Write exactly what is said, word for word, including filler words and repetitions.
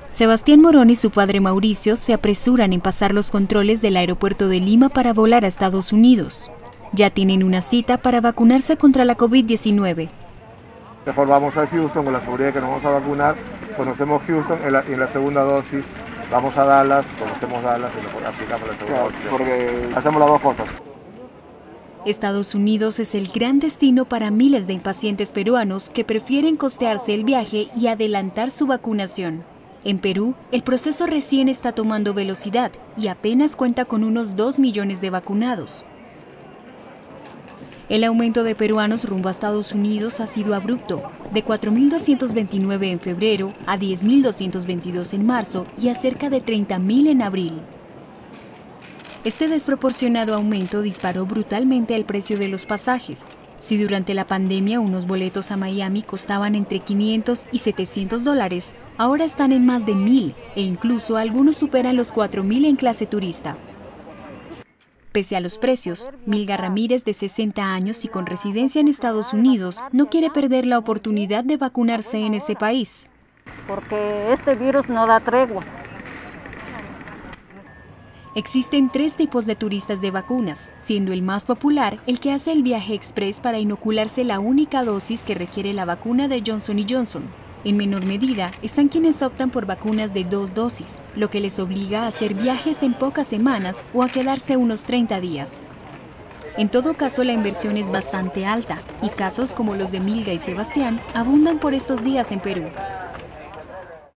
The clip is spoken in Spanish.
Sebastián Morón y su padre Mauricio se apresuran en pasar los controles del aeropuerto de Lima para volar a Estados Unidos. Ya tienen una cita para vacunarse contra la COVID diecinueve. Mejor vamos a Houston con la seguridad de que nos vamos a vacunar. Conocemos Houston en la, en la segunda dosis. Vamos a Dallas, conocemos Dallas y lo aplicamos la segunda dosis. Porque hacemos las dos cosas. Estados Unidos es el gran destino para miles de impacientes peruanos que prefieren costearse el viaje y adelantar su vacunación. En Perú, el proceso recién está tomando velocidad y apenas cuenta con unos dos millones de vacunados. El aumento de peruanos rumbo a Estados Unidos ha sido abrupto, de cuatro mil doscientos veintinueve en febrero a diez mil doscientos veintidós en marzo y a cerca de treinta mil en abril. Este desproporcionado aumento disparó brutalmente el precio de los pasajes. Si durante la pandemia unos boletos a Miami costaban entre quinientos y setecientos dólares, ahora están en más de mil e incluso algunos superan los cuatro mil en clase turista. Pese a los precios, Milga Ramírez, de sesenta años y con residencia en Estados Unidos, no quiere perder la oportunidad de vacunarse en ese país. Porque este virus no da tregua. Existen tres tipos de turistas de vacunas, siendo el más popular el que hace el viaje express para inocularse la única dosis que requiere la vacuna de Johnson y Johnson. En menor medida están quienes optan por vacunas de dos dosis, lo que les obliga a hacer viajes en pocas semanas o a quedarse unos treinta días. En todo caso, la inversión es bastante alta y casos como los de Milga y Sebastián abundan por estos días en Perú.